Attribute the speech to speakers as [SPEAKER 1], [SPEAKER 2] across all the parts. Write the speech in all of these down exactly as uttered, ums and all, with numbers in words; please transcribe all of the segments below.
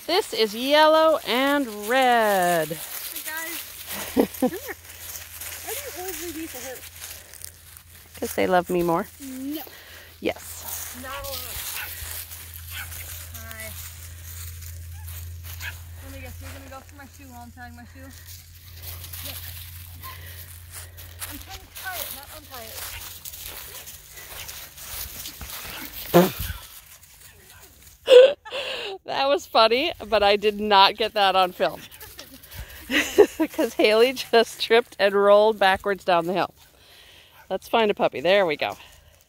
[SPEAKER 1] This is yellow and red.
[SPEAKER 2] Hey guys, come here. Why do you always leave me for her?
[SPEAKER 1] Because they love me more.
[SPEAKER 2] No.
[SPEAKER 1] Yes.
[SPEAKER 2] Not allowed. Hi. Let me guess, you're gonna go for my shoe while I'm tying my shoe? Yep. I'm trying to tie it, not untie it.
[SPEAKER 1] That was funny, but I did not get that on film. Because Haley just tripped and rolled backwards down the hill. Let's find a puppy. There we go.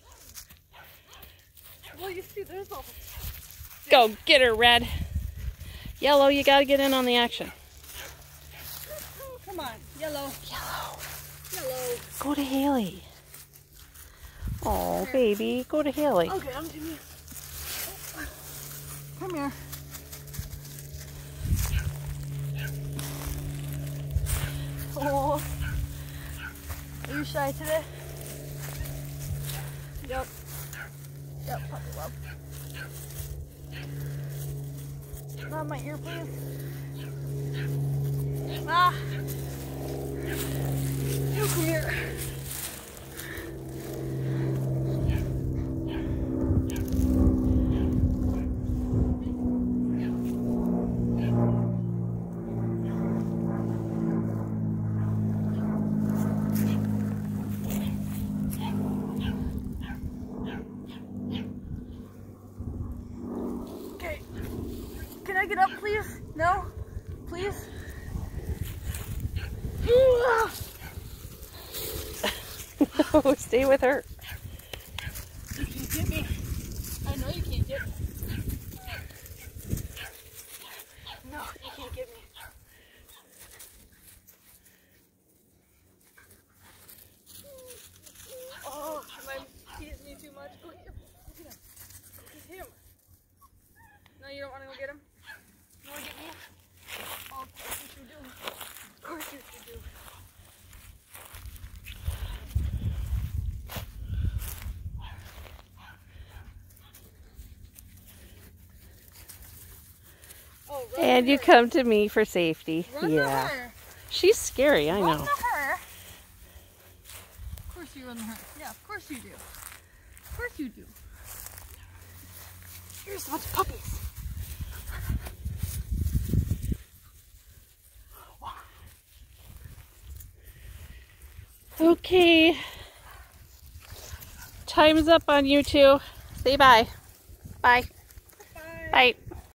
[SPEAKER 2] Well, you see, there's all.
[SPEAKER 1] Go get her, Red. Yellow, you gotta get in on the action.
[SPEAKER 2] Come on, yellow.
[SPEAKER 1] Yellow.
[SPEAKER 2] Yellow.
[SPEAKER 1] Go to Haley. Oh, baby, go to Haley.
[SPEAKER 2] Okay, I'm doing it. Come here. Oh. Are you shy today? Yep. Yep, puppy love. Not my ear, please. Ah. You come here. Can I get up, please? No? Please?
[SPEAKER 1] No, stay with her.
[SPEAKER 2] You can't get me. I know you can't get me. No, you can't get me. Oh, am I teasing you too much? Go get him. Go get him. Go get him. No, you don't want to go get him? You want to get me? Oh, of course you should do. Of course you should do. Oh,
[SPEAKER 1] And you
[SPEAKER 2] her.
[SPEAKER 1] come to me for safety.
[SPEAKER 2] Run
[SPEAKER 1] Yeah.
[SPEAKER 2] to her.
[SPEAKER 1] She's scary, I
[SPEAKER 2] Run
[SPEAKER 1] know.
[SPEAKER 2] to her. Of course you run to her. Yeah, of course you do. Of course you do. Here's a bunch of puppies.
[SPEAKER 1] Okay. Time's up on you two. Say bye. Bye.
[SPEAKER 2] Bye.
[SPEAKER 1] Bye.